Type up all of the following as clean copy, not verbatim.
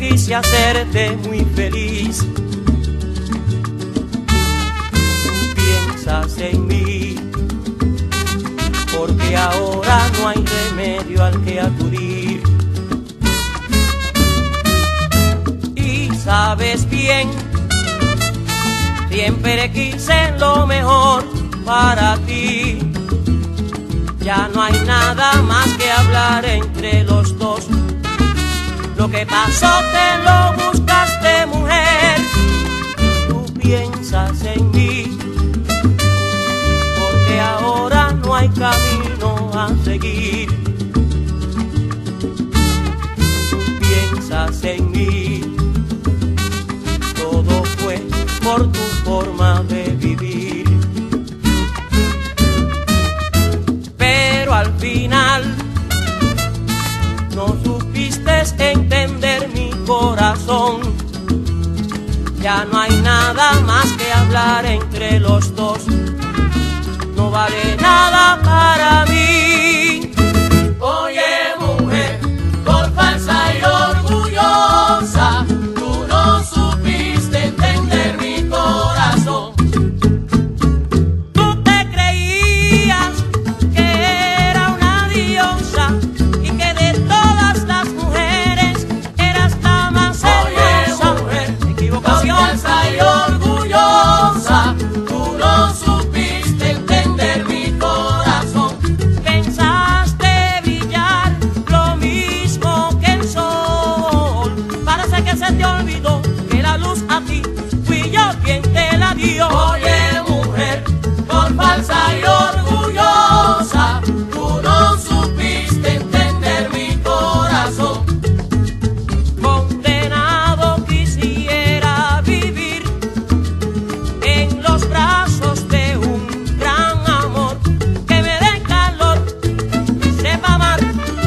quise hacerte muy feliz. Piensas en mí, porque ahora no hay remedio al que acudir. Y sabes bien, siempre quise lo mejor para ti. Ya no hay nada más que hablar entre los dos. Lo que pasó te lo buscaste, mujer. Tú piensas en mí, porque ahora no hay camino a seguir. Tú piensas en mí, todo fue por tu forma de vivir. Pero al final no supiste entender mi corazón. Ya no hay nada más que hablar entre los dos. No vale nada para mí. Oye, mujer, por falsa y orgullosa, tú no supiste entender mi corazón. Tú te creías que era una diosa y que de todas las mujeres eras la más hermosa. Oye, mujer, equivocación. por falsa y orgullosa, tú no supiste entender mi corazón. Pensaste brillar lo mismo que el sol. Parece que se te olvidó que la luz a ti fui yo quien te la dio. Oye, mujer, por falsa y orgullosa, tú no supiste entender mi corazón. Condenado quisiera vivir en los brazos de un gran amor que me dé calor y sepa amar.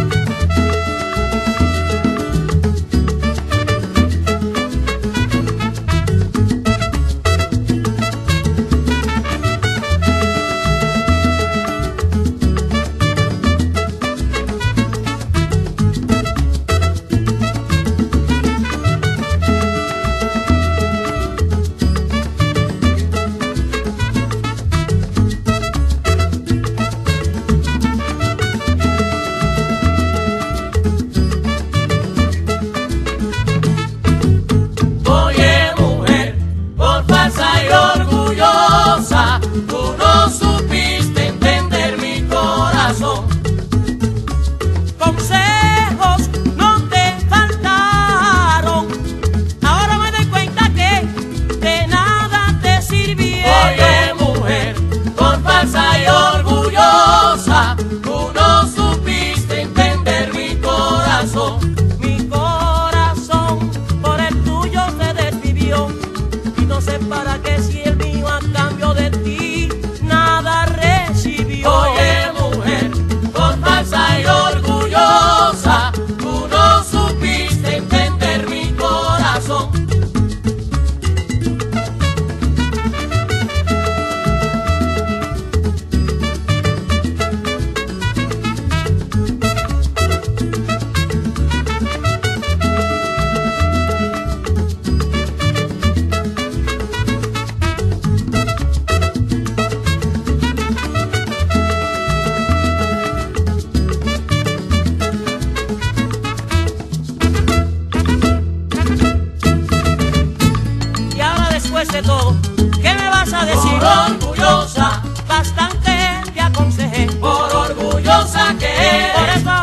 Oye, mujer, por falsa y orgullosa, tú no supiste entender mi corazón. Consejos no te faltaron. Ahora me doy cuenta que de nada te sirvieron. Oye, mujer, por falsa y orgullosa, tú no supiste entender mi corazón. Mi corazón por el tuyo se desvivió y no sé para qué si el mío a cambio de ti nada recibió. Oye, mujer, por falsa y orgullosa, tú no supiste entender mi corazón. Y ahora después de todo, ¿qué me vas a decir? Por orgullosa, Bastante te aconsejé, por orgullosa que por eres. eso